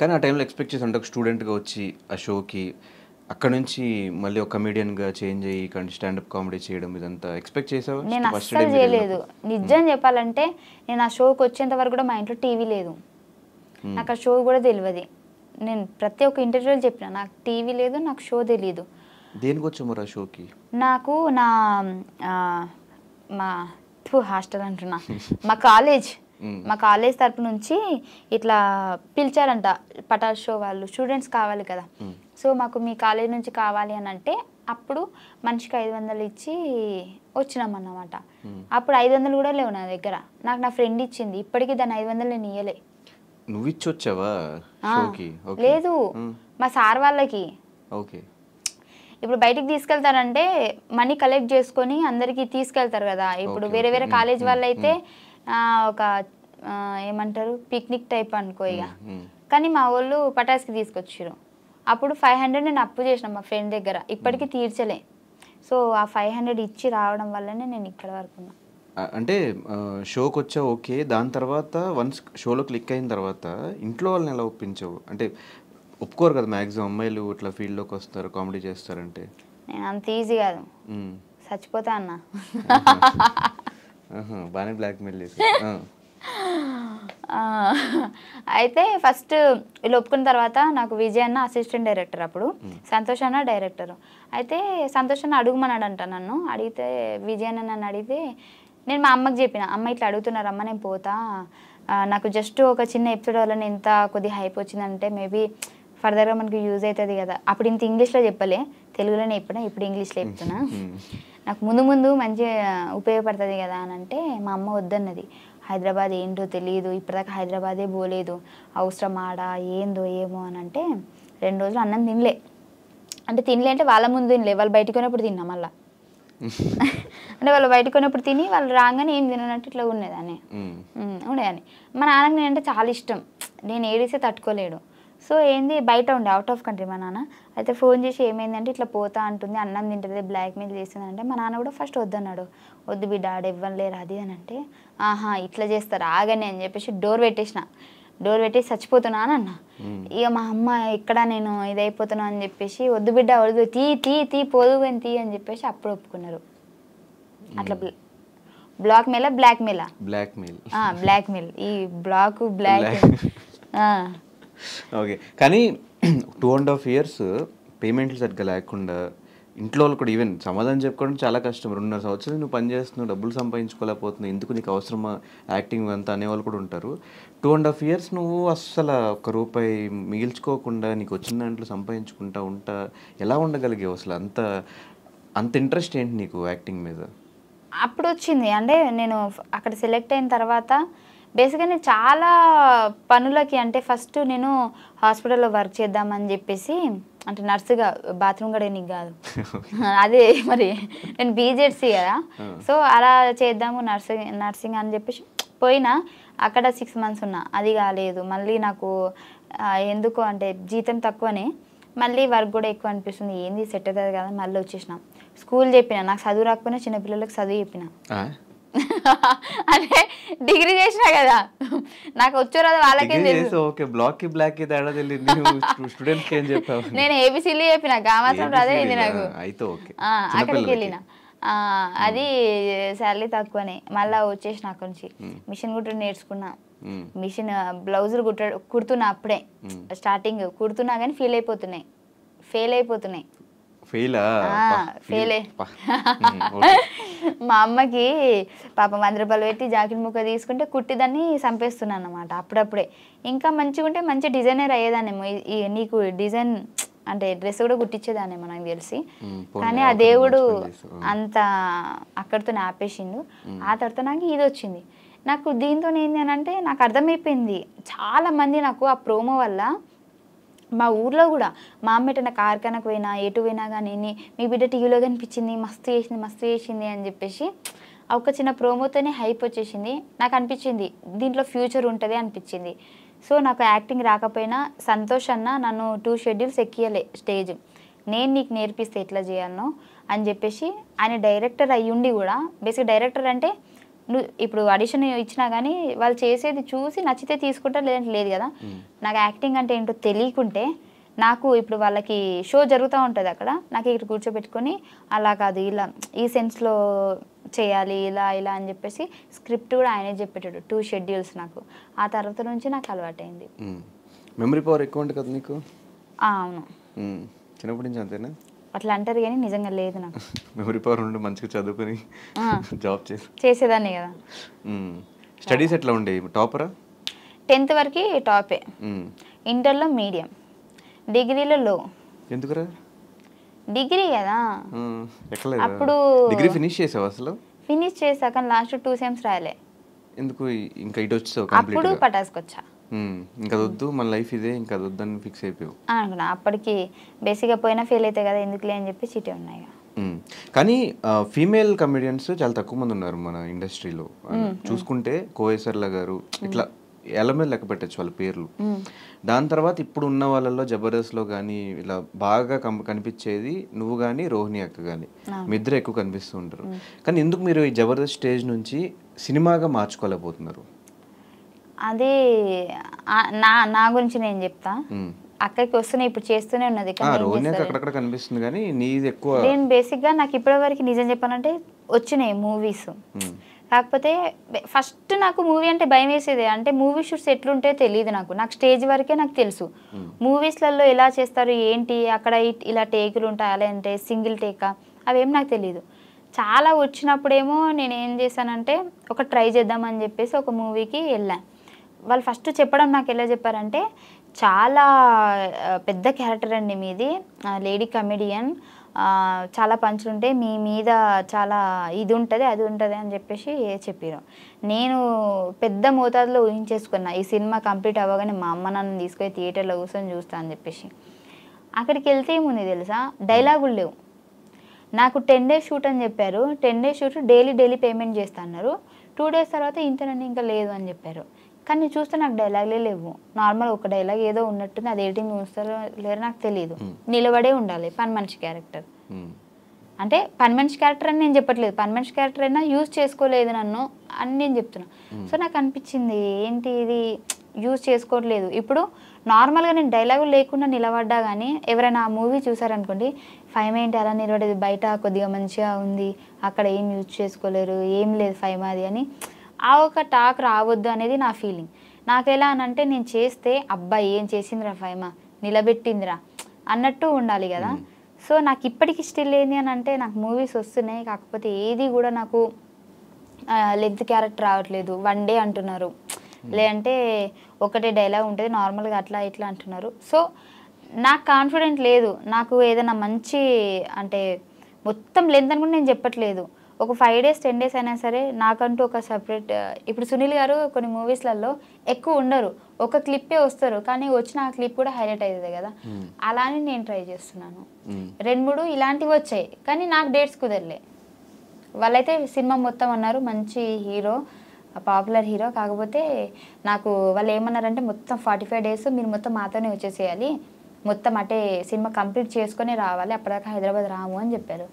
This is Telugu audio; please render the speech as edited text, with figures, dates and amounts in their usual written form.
కానీ ఆ టైంలో ఎక్స్పెక్ట్ చేసి అంటే ఒక స్టూడెంట్గా వచ్చి ఆ షోకి అక్కడ నుంచి మళ్ళీ ఒక కమీడియన్గా చేంజ్ అయ్యి స్టాండప్ కామెడీ చేయడం ఇదంతా ఎక్స్పెక్ట్ చేసావా? నేను అస్సలు చేయలేదు. నిజం చెప్పాలంటే నేను ఆ షోకి వచ్చేంత వరకు కూడా మా ఇంట్లో టీవీ లేదు, నాకు ఆ షో కూడా తెలియదు. నేను ప్రతి ఒక్క ఇంటర్వ్యూలో చెప్పిన నాకు టీవీ లేదు, నాకు షో తెలియదు. దేనికి వచ్చాము ఆ షోకి? నాకు నా మా హాస్టల్ అంటున్నా మా కాలేజ్ తరపు నుంచి ఇట్లా పిలిచారంట పటాస్ షో వాళ్ళు, స్టూడెంట్స్ కావాలి కదా. సో మాకు మీ కాలేజ్ నుంచి కావాలి అని అంటే అప్పుడు మనిషికి 500 ఇచ్చి వచ్చినామన్నమాట. అప్పుడు 500 కూడా లేవు నా దగ్గర, నాకు నా ఫ్రెండ్ ఇచ్చింది. ఇప్పటికీ దాన్ని 500 నేను ఇయ్యలే. నువ్వు ఇచ్చి వచ్చావా? లేదు, మా సార్ వాళ్ళకి. ఓకే. ఇప్పుడు బయటికి తీసుకెళ్తారంటే మనీ కలెక్ట్ చేసుకొని అందరికి తీసుకెళ్తారు కదా. ఇప్పుడు వేరే వేరే కాలేజ్ వాళ్ళు అయితే ఒక ఏమంటారు పిక్నిక్ టైప్ అనుకో ఇక. కానీ మా వాళ్ళు పటాస్కి తీసుకొచ్చారు. అప్పుడు 500 నేను అప్పు చేసిన మా ఫ్రెండ్ దగ్గర, ఇప్పటికీ తీర్చలే. సో ఆ 500 ఇచ్చి రావడం వల్లనే నేను ఇక్కడ వరకు ఉన్నా. అంటే షోకి వచ్చా ఓకే, దాని తర్వాత వన్స్ షోలో క్లిక్ అయిన తర్వాత ఇంట్లో వాళ్ళని ఎలా ఒప్పించావు? అంటే ఒప్పుకోరు కదా మ్యాక్సిమం అమ్మాయిలు ఇట్లా ఫీల్డ్లోకి వస్తారు కామెడీ చేస్తారంటే. నేను అంత ఈజీ కాదు, చచ్చిపోతా అన్న. బాగానే బ్లాక్మెయిల్ చేసి. అయితే ఫస్ట్ వీళ్ళు ఒప్పుకున్న తర్వాత నాకు విజయ్ అన్న అసిస్టెంట్ డైరెక్టర్, అప్పుడు సంతోష్ అన్న డైరెక్టర్. అయితే సంతోష్ అన్న అడుగుమన్నాడంట నన్ను. అడిగితే విజయ్ అన్న నన్ను అడిగితే నేను మా అమ్మకి చెప్పిన, అమ్మ ఇట్లా అడుగుతున్నారమ్మ నేను పోతా, నాకు జస్ట్ ఒక చిన్న ఎపిసోడ్ వల్ల ఇంత కొద్దిగా హైప్ వచ్చిందంటే మేబీ ఫర్దర్గా మనకు యూజ్ అవుతుంది కదా. అప్పుడు ఇంత ఇంగ్లీష్లో చెప్పలే, తెలుగులోనే చెప్పినా, ఇప్పుడు ఇంగ్లీష్లో చెప్తున్నా. నాకు ముందు మంచిగా ఉపయోగపడుతుంది కదా అని అంటే మా అమ్మ వద్దన్నది. హైదరాబాద్ ఏంటో తెలియదు, ఇప్పటిదాకా హైదరాబాదే పోలేదు, అవసరం ఆడా ఏందో ఏమో అని అంటే 2 రోజులు అన్నం తినలే. అంటే వాళ్ళ ముందు తినలే, వాళ్ళు బయటకు పోయినప్పుడు తిన్నా మళ్ళా. అంటే వాళ్ళు బయటకు పోయినప్పుడు తిని వాళ్ళు రాగానే ఏం తిననట్టు ఇట్లా ఉండేదాన్ని. మా నాన్నకి నేనంటే చాలా ఇష్టం, నేను ఏడిస్తే తట్టుకోలేడు. సో ఏంది బయట ఉండే, అవుట్ ఆఫ్ కంట్రీ మా నాన్న. అయితే ఫోన్ చేసి ఏమైందంటే ఇట్లా పోతా అంటుంది, అన్నం తింటుంది, బ్లాక్మెయిల్ చేస్తుంది అంటే మా నాన్న కూడా ఫస్ట్ వద్దన్నాడు. వద్దు బిడ్డ ఆడ ఇవ్వలేరు అది అని అంటే ఇట్లా చేస్తారు ఆగని అని చెప్పేసి డోర్ పెట్టేసి చచ్చిపోతున్నా అని అన్న. ఇక మా అమ్మ ఎక్కడ నేను ఇదైపోతున్నా అని చెప్పేసి వద్దు బిడ్డ వద్దు తీ పోదు అని తీ అని చెప్పేసి అప్పుడు ఒప్పుకున్నారు. అట్లా బ్లాక్మెయిల్ ఈ బ్లాక్. ఓకే. కానీ 2.5 years పేమెంట్లు సరిగ్గా లేకుండా ఇంట్లో వాళ్ళు కూడా ఈవెన్ సమాధానం చెప్పుకోవడం చాలా కష్టం. 2.5 సంవత్సరాలు నువ్వు పని చేస్తున్నావు, డబ్బులు సంపాదించుకోలేకపోతున్నావు, ఎందుకు నీకు అవసరమా యాక్టింగ్ అంతా అనేవాళ్ళు కూడా ఉంటారు. 2.5 years నువ్వు అస్సలు ₹1 మిగిల్చుకోకుండా నీకు వచ్చిన దాంట్లో సంపాదించుకుంటా ఎలా ఉండగలిగావు అసలు? అంత ఇంట్రెస్ట్ ఏంటి నీకు యాక్టింగ్ మీద? అప్పుడు వచ్చింది అంటే నేను అక్కడ సెలెక్ట్ అయిన తర్వాత బేసిక్గా నేను చాలా పనులకి, అంటే ఫస్ట్ నేను హాస్పిటల్లో వర్క్ చేద్దామని చెప్పేసి, అంటే నర్సుగా, బాత్రూమ్ కడగనీకి కాదు, అదే మరి నేను బీజెడ్సీ కదా. సో అలా చేద్దాము నర్సింగ్ అని చెప్పేసి పోయినా. అక్కడ 6 months ఉన్నా, అది కాలేదు. మళ్ళీ నాకు ఎందుకు అంటే జీతం తక్కువనే, మళ్ళీ వర్క్ కూడా ఎక్కువ అనిపిస్తుంది, ఏంది సెట్ అవుతుంది కదా, మళ్ళీ వచ్చేసిన. స్కూల్ చెప్పిన, నాకు చదువు రాకపోయినా చిన్నపిల్లలకు చదువు చెప్పిన. అంటే డిగ్రీ చేసినా కదా, నాకు వచ్చారు అది వాళ్ళకే తెలుసు. నేను ఏబిసిలు చెప్పిన, మాత్రం అదే ఇది నాకు. అక్కడికి వెళ్ళిన, అది శాలరీ తక్కువనే. మళ్ళీ వచ్చేసిన అక్కడి నుంచి. మిషన్ కుట్టడం నేర్చుకున్నా, మిషన్ బ్లౌజులు కుడుతున్నా. అప్పుడే స్టార్టింగ్ కుడుతున్నా కానీ ఫెయిల్ అయిపోతున్నాయి. మా అమ్మకి పాపం ₹100 పెట్టి జాకెట్ ముక్క తీసుకుంటే కుట్టి దాన్ని చంపేస్తున్నాను అన్నమాట అప్పుడప్పుడే. ఇంకా మంచిగా ఉంటే మంచి డిజైనర్ అయ్యేదాన్నేమో, నీకు డిజైన్ అంటే డ్రెస్ కూడా కుట్టించేదాన్నేమో నాకు తెలిసి. కానీ ఆ దేవుడు అంత అక్కడితో ఆపేసిండు. ఆ తర్వాత నాకు ఇది వచ్చింది. నాకు దీంతో ఏంటి అని అంటే నాకు అర్థమైపోయింది, చాలామంది నాకు ఆ ప్రోమో వల్ల మా ఊర్లో కూడా మా అమ్మ ఎటైనా కార్ఖానకు పోయినా ఎటు పోయినా కానీ మీ బిడ్డ టీవీలో కనిపించింది, మస్తు చేసింది అని చెప్పేసి ఒక చిన్న ప్రోమోతోనే హైప్ వచ్చేసింది. నాకు అనిపించింది దీంట్లో ఫ్యూచర్ ఉంటుంది అనిపించింది. సో నాకు యాక్టింగ్ రాకపోయినా సంతోష్ అన్న నన్ను 2 schedules ఎక్కియలే స్టేజ్, నేను నీకు నేర్పిస్తే ఎట్లా చేయాలనో అని చెప్పేసి. ఆయన డైరెక్టర్ అయ్యుండి కూడా, బేసిక్ డైరెక్టర్ అంటే నువ్వు ఇప్పుడు ఆడిషన్ ఇచ్చినా కానీ వాళ్ళు చేసేది చూసి నచ్చితే తీసుకుంటారు, లేదంటే లేదు కదా. నాకు యాక్టింగ్ అంటే ఏంటో తెలియకుంటే నాకు ఇప్పుడు వాళ్ళకి షో జరుగుతూ ఉంటుంది అక్కడ, నాకు ఇక్కడ కూర్చోబెట్టుకొని అలా కాదు ఇలా ఈ సెన్స్లో చేయాలి ఇలా ఇలా అని చెప్పేసి స్క్రిప్ట్ కూడా ఆయనే చెప్పేటాడు, 2 షెడ్యూల్స్ నాకు. ఆ తర్వాత నుంచి నాకు అలవాటైంది. మెమరీ పవర్ ఎక్కువ ఉంటుంది కదా నీకు? అవును, చిన్నప్పటి నుంచి అంతేనా? అట్లా అంటారు కానీ నిజంగా లేదు నాకు. మెమరీ పవర్ ఉండి మంచిగా చదువుకొని జాబ్ చేసేదాన్ని కదా. స్టడీస్ ఎట్లా ఉండేవి? టాపరా? 10th వరకు టాపే, ఇంటర్లో మీడియం, డిగ్రీలో లో. ఎందుకురా? డిగ్రీ కదా అప్పుడు. డిగ్రీ ఫినిష్ చేసావు అసలు? ఫినిష్ చేసా కానీ లాస్ట్ 2 సెమ్స్ రాయలే. ఎందుకు ఇంకా ఇటు వచ్చావు? అప్పుడు పటాస్కొచ్చా, ఇంకా వద్దు మన లైఫ్ ఇదే, ఇంకా వద్దని ఫిక్స్ అయిపోయావు అనుకున్నా. అప్పటికి బేసిక్గా పోయినా ఫెయిల్ అవుతాయి కదా ఎందుకులే అని చెప్పి చీటీ ఉన్నాయి. కానీ ఫీమేల్ కమెడియన్స్ చాలా తక్కువ మంది ఉన్నారు మన ఇండస్ట్రీలో. చూసుకుంటే కోయేసర్ల గారు ఇట్లా ఎలమే లెక్క పెట్టచ్చు వాళ్ళ పేర్లు. దాని తర్వాత ఇప్పుడు ఉన్న వాళ్ళలో జబర్దస్త్లో కానీ ఇలా బాగా కనిపించేది నువ్వు కానీ రోహిణి అక్క కానీ, మీ ఇద్దరు ఎక్కువ కనిపిస్తూ ఉంటారు. కానీ ఎందుకు మీరు ఈ జబర్దస్త్ స్టేజ్ నుంచి సినిమాగా మార్చుకోలేకపోతున్నారు? అదే నా గురించి నేను చెప్తా. అక్కడికి వస్తున్నాయి, ఇప్పుడు చేస్తూనే ఉన్నది. అక్కడక్కడ కనిపిస్తుంది కానీ నీది ఎక్కువ. నేను బేసిక్గా నాకు ఇప్పటివరకు నిజం చెప్పాలంటే వచ్చినాయి మూవీస్, కాకపోతే ఫస్ట్ నాకు మూవీ అంటే భయం వేసేది. అంటే మూవీ షూట్స్ ఎట్లుంటాయో తెలియదు నాకు స్టేజ్ వరకే నాకు తెలుసు. మూవీస్లలో ఎలా చేస్తారు ఏంటి, అక్కడ ఇలా టేకులు ఉంటాయి, అలా అంటే సింగిల్ టేకా, అవేం నాకు తెలియదు. చాలా వచ్చినప్పుడేమో నేను ఏం చేశానంటే ఒక ట్రై చేద్దామని చెప్పేసి ఒక మూవీకి వెళ్ళాను. వాళ్ళు ఫస్ట్ చెప్పడం నాకు ఎలా చెప్పారంటే, చాలా పెద్ద క్యారెక్టర్ అండి మీది, లేడీ కమెడియన్, చాలా పంచులు ఉంటాయి, మీ మీద చాలా ఇది ఉంటుంది అది ఉంటుంది అని చెప్పేసి చెప్పారు. నేను పెద్ద మోతాదులో ఊహించేసుకున్నా ఈ సినిమా కంప్లీట్ అవ్వగానే మా అమ్మ నన్ను తీసుకొని థియేటర్లో కూర్చొని చూస్తా అని చెప్పేసి. అక్కడికి వెళ్తే ఏముంది తెలుసా, డైలాగులు లేవు. నాకు 10 days షూట్ అని చెప్పారు. 10 days షూట్ డైలీ పేమెంట్ చేస్తా అన్నారు. 2 days తర్వాత ఇంతనని ఇంకా లేదు అని చెప్పారు. కానీ చూస్తే నాకు డైలాగులే లేవు. నార్మల్ ఒక డైలాగ్ ఏదో ఉన్నట్టుంది, అది ఎడిటింగ్ చూస్తారో లేరో నాకు తెలియదు. నిలబడే ఉండాలి, పని మనిషి క్యారెక్టర్. అంటే పని మనిషి క్యారెక్టర్ అని నేను చెప్పట్లేదు, పని మనిషి క్యారెక్టర్ అయినా యూజ్ చేసుకోలేదు నన్ను అని నేను చెప్తున్నా. సో నాకు అనిపించింది ఏంటి ఇది యూజ్ చేసుకోవట్లేదు. ఇప్పుడు నార్మల్గా నేను డైలాగులు లేకుండా నిలబడ్డా కానీ ఎవరైనా ఆ మూవీ చూసారనుకోండి, 5 ఏంటి అలా నిలబడేది, బయట కొద్దిగా మంచిగా ఉంది, అక్కడ ఏం యూజ్ చేసుకోలేరు, ఏం లేదు 5 అది అని ఆ ఒక టాక్ రావద్దు అనేది నా ఫీలింగ్. నాకు ఎలా అనంటే నేను చేస్తే అబ్బాయి ఏం చేసిందిరా 5 నిలబెట్టిందిరా అన్నట్టు ఉండాలి కదా. సో నాకు ఇప్పటికి స్టిల్ ఏంది అని అంటే నాకు మూవీస్ వస్తున్నాయి, కాకపోతే ఏది కూడా నాకు లెంత్ క్యారెక్టర్ రావట్లేదు. 1 day అంటున్నారు, లేదంటే ఒకటే డైలాగ్ ఉంటుంది నార్మల్గా అట్లా ఇట్లా అంటున్నారు. సో నాకు కాన్ఫిడెంట్ లేదు. నాకు ఏదైనా మంచి అంటే మొత్తం లెంత్ అని కూడా నేను చెప్పట్లేదు, ఒక 5 days 10 days అయినా సరే నాకంటూ ఒక సపరేట్. ఇప్పుడు సునీల్ గారు కొన్ని మూవీస్లలో ఎక్కువ ఉండరు, ఒక క్లిప్పే వస్తారు, కానీ వచ్చిన ఆ క్లిప్ కూడా హైలైట్ అవుతుంది కదా. అలానే నేను ట్రై చేస్తున్నాను. 2-3 ఇలాంటివి వచ్చాయి కానీ నాకు డేట్స్ కుదరలే. వాళ్ళైతే సినిమా మొత్తం అన్నారు మంచి హీరో, పాపులర్ హీరో, కాకపోతే నాకు వాళ్ళు ఏమన్నారంటే మొత్తం 45 days మీరు మొత్తం మాతోనే వచ్చేసేయాలి, మొత్తం అంటే సినిమా కంప్లీట్ చేసుకొని రావాలి, అప్పటిదాకా హైదరాబాద్ రాము అని చెప్పారు.